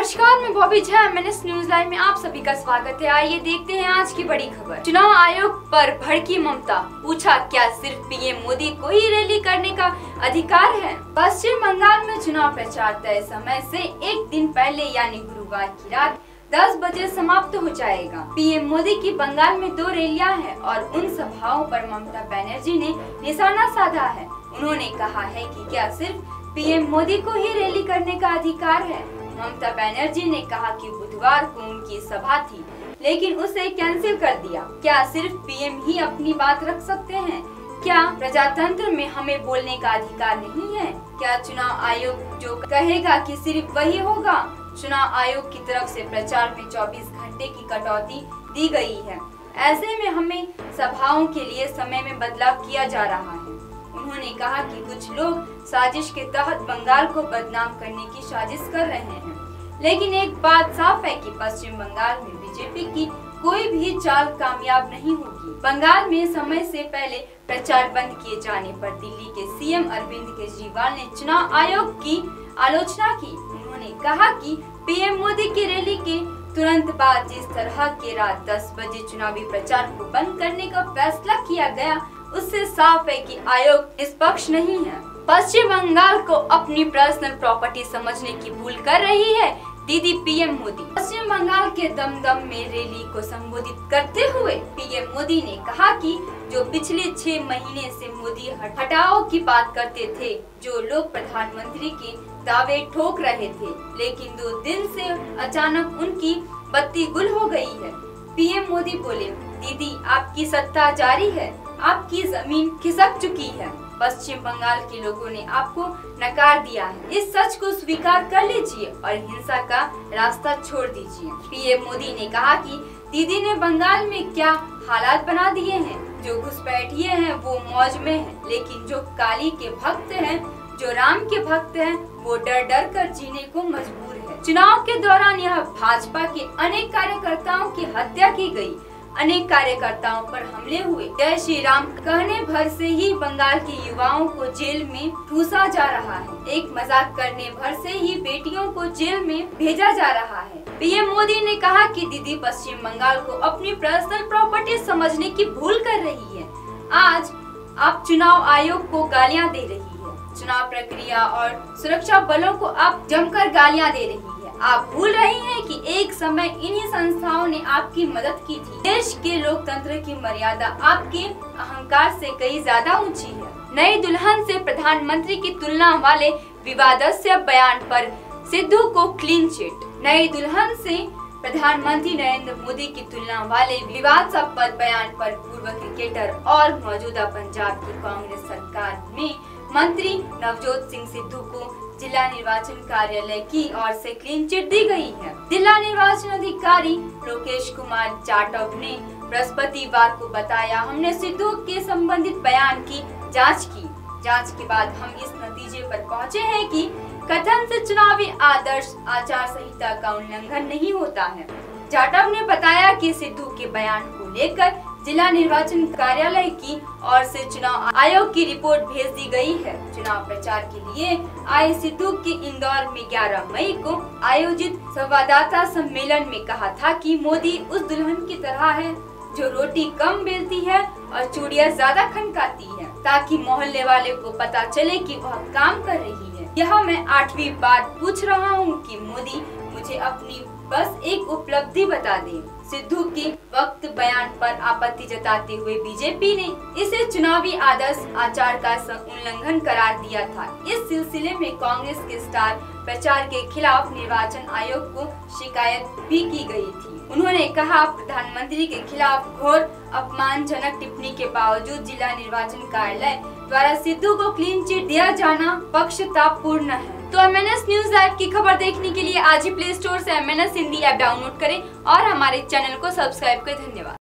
नमस्कार, मैं Bobby Jha. MNS news live में आप सभी का स्वागत है। आइए देखते हैं आज की बड़ी खबर। चुनाव आयोग पर भड़की ममता, पूछा क्या सिर्फ पीएम मोदी को ही रैली करने का अधिकार है। पश्चिम बंगाल में चुनाव प्रचार तय समय से एक दिन पहले यानी गुरुवार की रात 10 बजे समाप्त हो जाएगा। पीएम मोदी की बंगाल में 2 रैलियां हैं और उन सभाओं पर ममता बनर्जी ने निशाना साधा है। उन्होंने कहा है कि क्या सिर्फ पीएम मोदी को ही रैली करने का अधिकार है। ममता बनर्जी ने कहा कि बुधवार को उनकी सभा थी, लेकिन उसे कैंसिल कर दिया। क्या सिर्फ पीएम ही अपनी बात रख सकते हैं? क्या प्रजातंत्र में हमें बोलने का अधिकार नहीं है? क्या चुनाव आयोग जो कहेगा कि सिर्फ वही होगा? चुनाव आयोग की तरफ से प्रचार में 24 घंटे की कटौती दी गई है। ऐसे में हमें सभाओं के लिए समय में बदलाव किया जा रहा है। उन्होंने कहा कि कुछ लोग साजिश के तहत बंगाल को बदनाम करने की साजिश कर रहे हैं, लेकिन एक बात साफ है कि पश्चिम बंगाल में बीजेपी की कोई भी चाल कामयाब नहीं होगी। बंगाल में समय से पहले प्रचार बंद किए जाने पर दिल्ली के सीएम अरविंद केजरीवाल ने चुनाव आयोग की आलोचना की। उन्होंने कहा कि पीएम मोदी की रैली के तुरंत बाद जिस तरह के रात 10 बजे चुनावी प्रचार को बंद करने का फैसला किया गया, उससे साफ है कि आयोग निष्पक्ष नहीं है। पश्चिम बंगाल को अपनी पर्सनल प्रॉपर्टी समझने की भूल कर रही है दीदी पीएम मोदी। पश्चिम बंगाल के दमदम में रैली को संबोधित करते हुए पीएम मोदी ने कहा कि जो पिछले 6 महीने से मोदी हटाओ की बात करते थे, जो लोग प्रधानमंत्री के दावे ठोक रहे थे, लेकिन 2 दिन से अचानक उनकी बत्ती गुल हो गई है। पीएम मोदी बोले, दीदी आपकी सत्ता जारी है, आपकी जमीन खिसक चुकी है। पश्चिम बंगाल के लोगों ने आपको नकार दिया है। इस सच को स्वीकार कर लीजिए और हिंसा का रास्ता छोड़ दीजिए। पीएम मोदी ने कहा कि दीदी ने बंगाल में क्या हालात बना दिए हैं। जो घुसपैठिए हैं वो मौज में हैं, लेकिन जो काली के भक्त हैं, जो राम के भक्त हैं, वो डर डर कर जीने को मजबूर है। चुनाव के दौरान यह भाजपा के अनेक कार्यकर्ताओं की हत्या की गई, अनेक कार्यकर्ताओं पर हमले हुए। जय श्री राम कहने भर से ही बंगाल के युवाओं को जेल में ठूसा जा रहा है। एक मजाक करने भर से ही बेटियों को जेल में भेजा जा रहा है। पीएम मोदी ने कहा कि दीदी पश्चिम बंगाल को अपनी पर्सनल प्रॉपर्टी समझने की भूल कर रही है। आज आप चुनाव आयोग को गालियां दे रही है। चुनाव प्रक्रिया और सुरक्षा बलों को आप जमकर गालियां दे रही है। आप भूल रही हैं कि एक समय इन्हीं संस्थाओं ने आपकी मदद की थी। देश के लोकतंत्र की मर्यादा आपके अहंकार से कहीं ज्यादा ऊंची है। नई दुल्हन से प्रधानमंत्री की तुलना वाले विवादास्पद बयान पर सिद्धू को क्लीन चिट। नई दुल्हन से प्रधानमंत्री नरेंद्र मोदी की तुलना वाले विवादास्पद बयान पर पूर्व क्रिकेटर और मौजूदा पंजाब की कांग्रेस सरकार में मंत्री नवजोत सिंह सिद्धू को जिला निर्वाचन कार्यालय की ओर से क्लीन चिट दी गई है। जिला निर्वाचन अधिकारी लोकेश कुमार जाटव ने बृहस्पतिवार को बताया, हमने सिद्धू के संबंधित बयान की जांच की। जांच के बाद हम इस नतीजे पर पहुंचे हैं कि कथन से चुनावी आदर्श आचार संहिता का उल्लंघन नहीं होता है। जाटव ने बताया कि सिद्धू के बयान को लेकर जिला निर्वाचन कार्यालय की ओर से चुनाव आयोग की रिपोर्ट भेज दी गई है। चुनाव प्रचार के लिए आए सिद्धू के इंदौर में 11 मई को आयोजित संवाददाता सम्मेलन में कहा था कि मोदी उस दुल्हन की तरह है जो रोटी कम बेलती है और चूड़ियां ज्यादा खनकाती है, ताकि मोहल्ले वाले को पता चले कि वह काम कर रही है। यह मैं 8वीं बार पूछ रहा हूँ कि मोदी मुझे अपनी बस एक उपलब्धि बता दे। सिद्धू के वक्त बयान पर आपत्ति जताते हुए बीजेपी ने इसे चुनावी आदर्श आचार का उल्लंघन करार दिया था। इस सिलसिले में कांग्रेस के स्टार प्रचार के खिलाफ निर्वाचन आयोग को शिकायत भी की गई थी। उन्होंने कहा, प्रधानमंत्री के खिलाफ घोर अपमानजनक टिप्पणी के बावजूद जिला निर्वाचन कार्यालय द्वारा सिद्धू को क्लीन चिट दिया जाना पक्षपातपूर्ण है। तो एमएनएस न्यूज लाइव की खबर देखने के लिए आज ही प्ले स्टोर से एमएनएस हिंदी ऐप डाउनलोड करें और हमारे चैनल को सब्सक्राइब करें। धन्यवाद।